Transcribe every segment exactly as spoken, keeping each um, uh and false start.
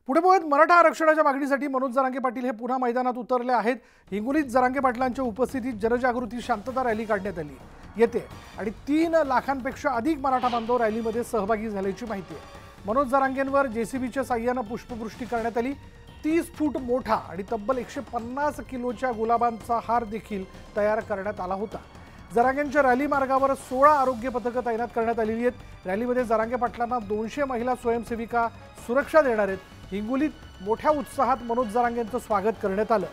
पुढे बघत मराठा आरक्षणाच्या मागणीसाठी मनोज जरांगे पाटील हे पुन्हा मैदानात उतरले आहेत। हिंगोलीत जरांगे पाटलांच्या उपस्थितीत जनजागृती शांतता रॅली काढण्यात आली येते आणि तीन लाखांपेक्षा अधिक मराठा बांधव रॅलीमध्ये सहभागी झाल्याची माहिती आहे। मनोज जरांगेंवर जेसीबीच्या साह्याने पुष्पवृष्टी करण्यात आली। तीस फूट मोठा आणि तब्बल एकशे पन्नास किलोच्या गुलाबांचा हार देखील तयार करण्यात आला होता। जरांगेंच्या रॅली मार्गावर सोळा आरोग्य पथकं तैनात करण्यात आलेली आहेत। रॅलीमध्ये जरांगे पाटलांना दोनशे महिला स्वयंसेविका सुरक्षा देणार आहेत। हिंगोलीत मोठ्या उत्साहात मनोज जरांगेंचं स्वागत करण्यात आलं।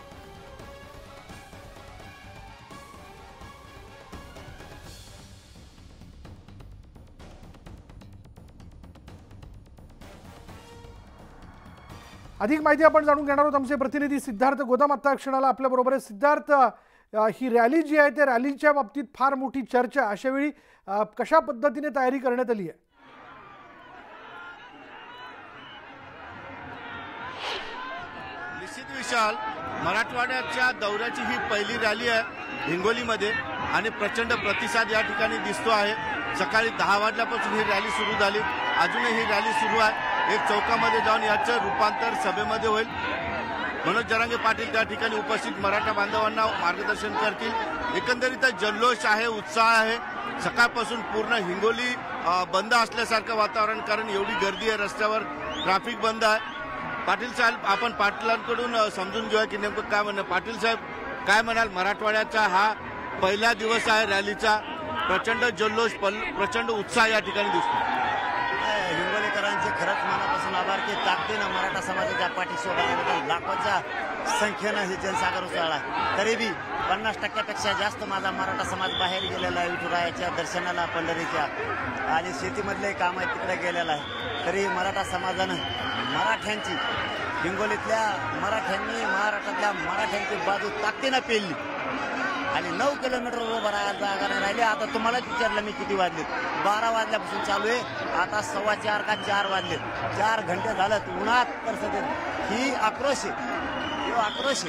अधिक माहिती आपण जाणून घेणार आहोत। आमचे प्रतिनिधी सिद्धार्थ गोदाम आता क्षणाला आपल्या बरोबर आहे। सिद्धार्थ, ही रॅली जी आहे त्या रॅलीच्या बाबतीत फार मोठी चर्चा, अशा वेळी कशा पद्धतीने तयारी करण्यात आली आहे? निश्चित विशाल, मराठवाड्याच्या दौऱ्याची ही पहिली रॅली आहे हिंगोलीमध्ये आणि प्रचंड प्रतिसाद या ठिकाणी दिसतो आहे। सकाळी दहा वाजल्यापासून ही रॅली सुरू झाली, अजूनही ही रॅली सुरू आहे। एक चौकामध्ये जाऊन याचं रूपांतर सभेमध्ये होईल। मनोज जरांगे पाटील त्या ठिकाणी उपस्थित मराठा बांधवांना मार्गदर्शन करतील। एकंदरीत जल्लोष आहे, उत्साह आहे। सकाळपासून पूर्ण हिंगोली बंद असल्यासारखं वातावरण, कारण एवढी गर्दी आहे, रस्त्यावर ट्रॅफिक बंद आहे। पाटील साहेब, आपण पाटलांकडून समजून घेऊया की नेमकं काय म्हणणं। पाटील साहेब, काय म्हणाल? मराठवाड्याचा हा पहिला दिवस आहे रॅलीचा, प्रचंड जल्लोष, प्रचंड उत्साह या ठिकाणी दिसतो। हिंगोलीकरांचे खरंच मनापासून आभार की ताकदीनं मराठा समाजाच्या पाठीसोबत लाखोच्या संख्येनं हे जनसागर उसळला। तरी बी पन्नास टक्क्यापेक्षा जास्त माझा मराठा समाज बाहेर गेलेला आहे, विठुरायाच्या दर्शनाला, पंढरीच्या आणि शेतीमधले काम आहे तिकडे गेलेला आहे। तरी मराठा समाजानं मराठ्यांची, हिंगोलीतल्या मराठ्यांनी, महाराष्ट्रातल्या मराठ्यांची बाजू ताकदीनं पेलली आणि नऊ किलोमीटर उभं राहायला जागा नाही राहिली। आता तुम्हालाच विचारलं मी किती वाजले, बारा वाजल्यापासून चालू आहे, आता सव्वा चार का चार वाजले, चार घंटे झालं उन्हात। तर सध्या ही आक्रोश आहे, ही आक्रोश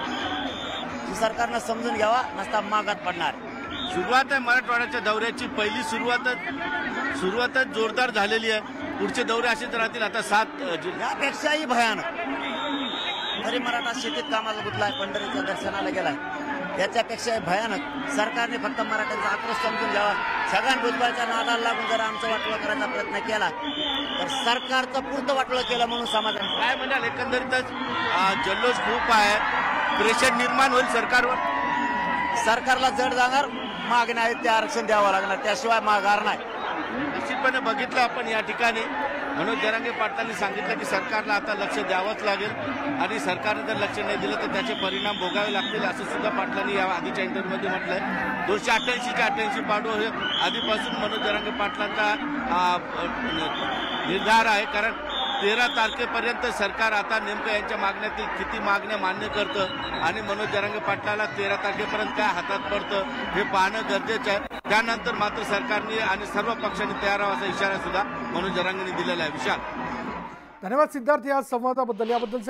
आहे, ही सरकारनं समजून घ्यावा, नसता मागात पडणार। सुरुवात आहे मराठवाड्याच्या दौऱ्याची, पहिली सुरुवातच सुरुवातच जोरदार झालेली आहे। पुढचे दौरे असेच राहतील। आता सात यापेक्षाही भयानक, तरी मराठा शेतीत कामाला गुंतलाय, पंढरीच्या दर्शनाला गेलाय, याच्यापेक्षा भयानक सरकारने फक्त मराठ्यांचा आक्रोश समजून घ्यावा। सगळ्या भुजबळच्या नादाला लागून जर आमचं वाटलं करायचा प्रयत्न केला तर सरकारचं पुरतं वाटलं केलं म्हणून समाजाने काय म्हणाल? एकंदरीतच जल्लोष खूप आहे, प्रेशर निर्माण होईल सरकारवर। सरकारला जड जाणार, मागण्या आहेत ते आरक्षण द्यावं लागणार, त्याशिवाय माघार नाही। निश्चितपणे बघितलं आपण या ठिकाणी मनोज जरांगे पाटलांनी सांगितलं की सरकारला आता लक्ष द्यावंच लागेल आणि सरकारने जर लक्ष नाही दिलं तर त्याचे परिणाम भोगावे लागतील, असं सुद्धा पाटलांनी या आधीच्या इंटरव्ह्यूमध्ये म्हटलंय। दोनशे अठ्ठ्याऐंशीच्या अठ्ठ्याऐंशी पाडो हे आधीपासून मनोज जरांगे पाटलांचा निर्धार आहे, कारण तेरा तारखेपर्यंत सरकार आता नेमकं यांच्या मागण्यातील किती मागण्या मान्य करतं आणि मनोज जरांगे पाटलाला तेरा तारखेपर्यंत काय हातात पडतं हे पाहणं गरजेचं आहे। त्यानंतर मात्र सरकारने आणि सर्व पक्षांनी तयार व्हावा असा इशारा सुद्धा मनोज जरांगेंनी दिलेला आहे। विशाल, धन्यवाद सिद्धार्थ या संवादाबद्दल। याबद्दल